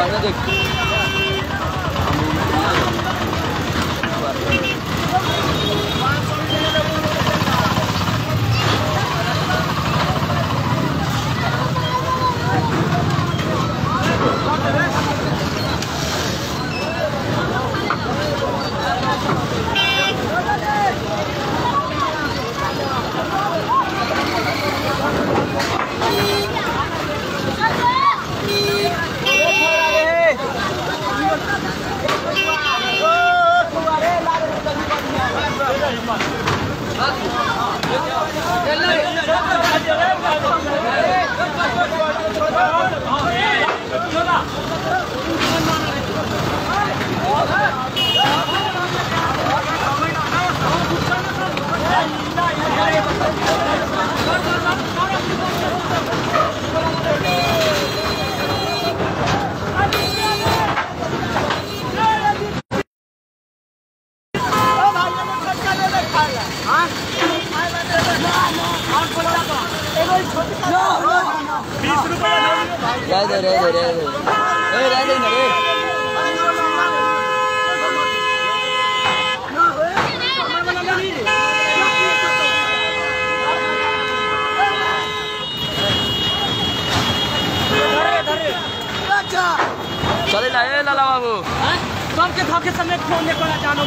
ना देख चले ना लाला बाबू सबके धोखे समेत फोन ने पड़ा जानो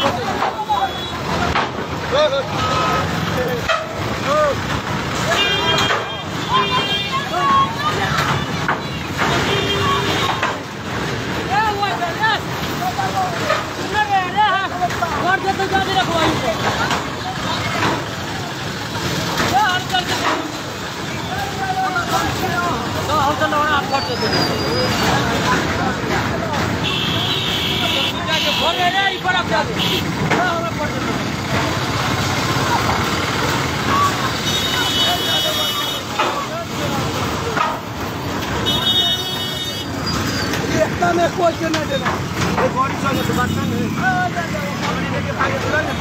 में कोई के नहीं देना ये गाड़ी चले तो बात नहीं है गाड़ी लेके भागे चला नहीं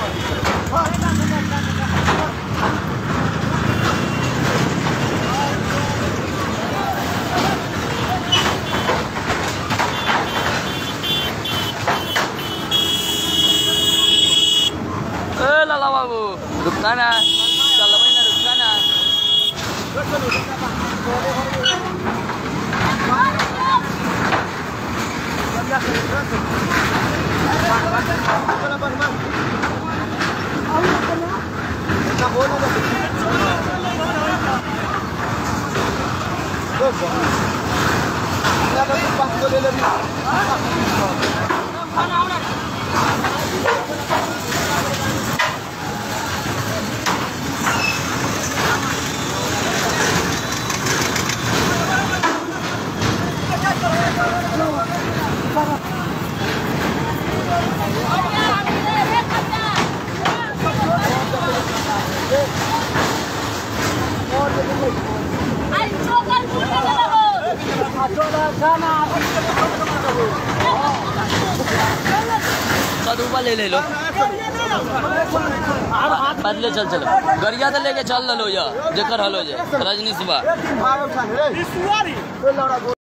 पड़ लाला बाबू रुकना ना चल भाई ना रुकना ना ले लो बदले चल चलो गरिया तो लेके चल लो या जेकर हलो जे रजनी सुबह